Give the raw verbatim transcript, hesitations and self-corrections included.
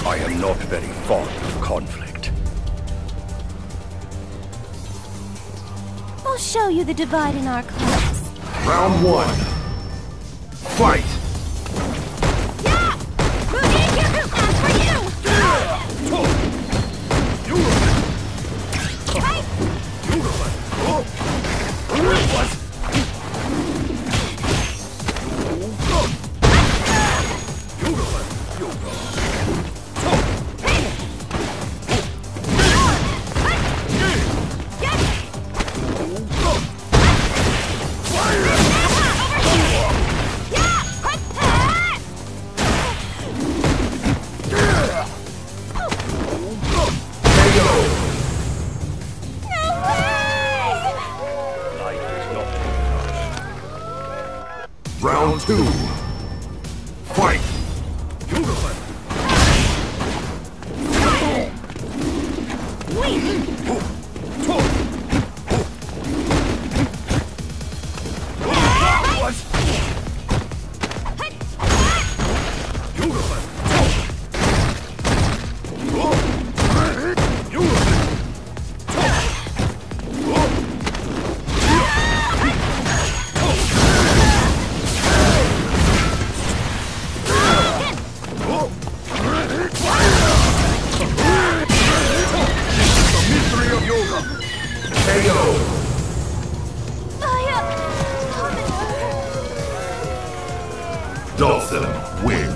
I am not very fond of conflict. I'll show you the divide in our class. Round one. Fight! Yeah! As for you! Round two. Fight! Dawson wins.